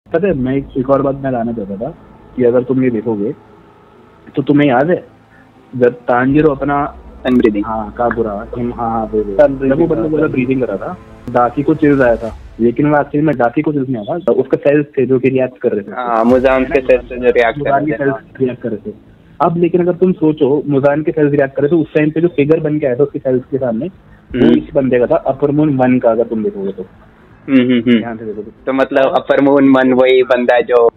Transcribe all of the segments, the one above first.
पता है, मैं एक और बात मैं लाना चाहता था कि अगर तुम ये देखोगे तो तुम्हें याद है जब तांजीरो अपना ब्रीदिंग, हाँ काबुरा, हाँ जब वो बंदा ब्रीदिंग कर रहा था, डाकी को चिल्स आया था, लेकिन वो एक्चुअली में डाकी को चिल्स नहीं आया था, उसका सेल्स थे जो कि रिएक्ट कर रहे थे। हाँ, मुजान के सेल्स जो रिएक्ट कर रहे थे। अब लेकिन अगर तुम सोचो, मुजान के सेल्स रिएक्ट कर रहे थे, उस टाइम पे जो फिगर बन के आया था उसके सेल्स के सामने, वो इस बंदे का था अपर मून 1 का, अगर तुम देखोगे तो। ध्यान से देखो तो मतलब अपर मून 1 वही बंदा है जो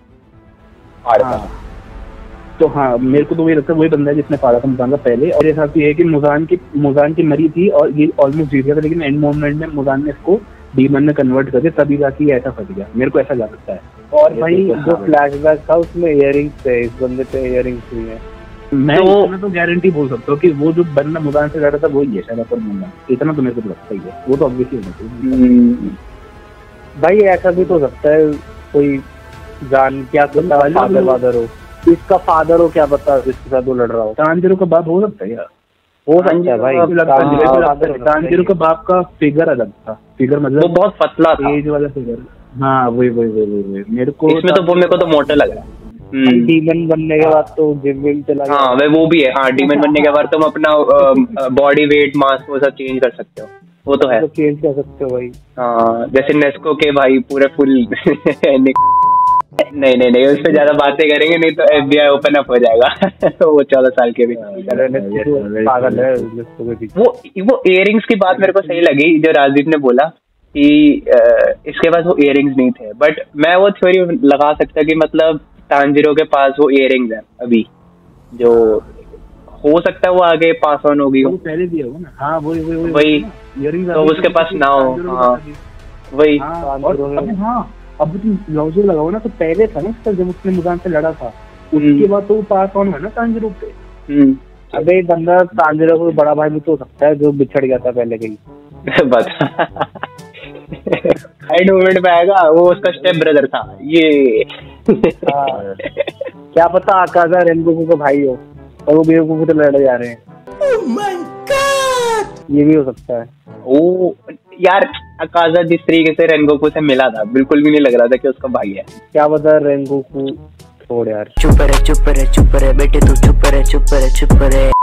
तो हाँ, मेरे को तो वही लगता है वही बंदा है जिसने फाड़ा था मुजान का पहले। और ये साथ ये है कि मुजान की मरी थी और ये ऑलमोस्ट जीत गया था, लेकिन एंड मोमेंट में मुजान ने इसको डीमन में कन्वर्ट कर दिया, तभी जाके ऐसा फंस गया। मेरे को ऐसा लगता है। और भाई जो फ्लैशबैक था उसमें इयरिंग्स थे, इस बंदे पे इयरिंग्स हुई है। मैं इतना तो गारंटी बोल सकता हूँ कि वो जो बंदा मुजान से लड़ा था वही है शायद अपर मून, इतना तो मेरे को लगता ही है। वो तो ऑब्वियसली होना चाहिए भाई, ऐसा भी तो सकता है कोई जान क्या फादर वादर हो, इसका फादर हो क्या पता, जिसके साथ वो लड़ रहा हो। तांजीरो का बाप हो सकता है यार, हो सकता है भाई। तांजीरो का बाप का फिगर अलग था, फिगर मतलब वो बहुत पतला था, एज वाला फिगर। हाँ वही मेरे को इसमें तो वो मेरे को तो मोटा लग रहा है। डीमन बनने के बाद तो जिम विम चला गया। हाँ वो भी है। हाँ, डीमन बनने के बाद तुम अपना बॉडी वेट मास वो सब चेंज कर सकते हो, वो तो है, तो चेंज कर सकते हो भाई। हाँ, जैसे नेस्को के भाई पूरे फुल नहीं उस पर ज्यादा बातें करेंगे नहीं तो FBI ओपन अप हो जाएगा। वो 14 साल के भी पागल है। वो इयरिंग्स की बात मेरे को सही लगी जो राजदीप ने बोला कि इसके पास वो इयरिंग्स नहीं थे, बट मैं वो थ्योरी लगा सकता कि मतलब तांजीरो के पास वो इयरिंग्स है अभी, जो हो सकता है वो आगे पास ऑन होगी, वो पहले दिया होगा ना। हाँ वही तो उसके पास ना हो। हाँ वही। अब तुम लॉजिक लगाओ ना, तो पहले था ना उसका, जब उसने मुजान से लड़ा था उसके बाद तो वो पास ऑन है ना तांजीरो पे। अबे बंदा तांजीरो को बड़ा भाई भी तो हो सकता है जो बिछड़ गया था पहले कहीं। बता एंड मोमेंट में आएगा वो, उसका स्टेप ब्रदर था ये। क्या पता आकाजा रेनगोकू का भाई हो और वो बेवकूफ से लड़ जा रहे हैं। Oh my God! ये भी हो सकता है। ओ यार, अकाजा जिस तरीके से रेनगोकू से मिला था बिल्कुल भी नहीं लग रहा था कि उसका भाई है। क्या पता रेनगोकू छोड़ यार। चुप रहे बेटे, तू चुप रहे।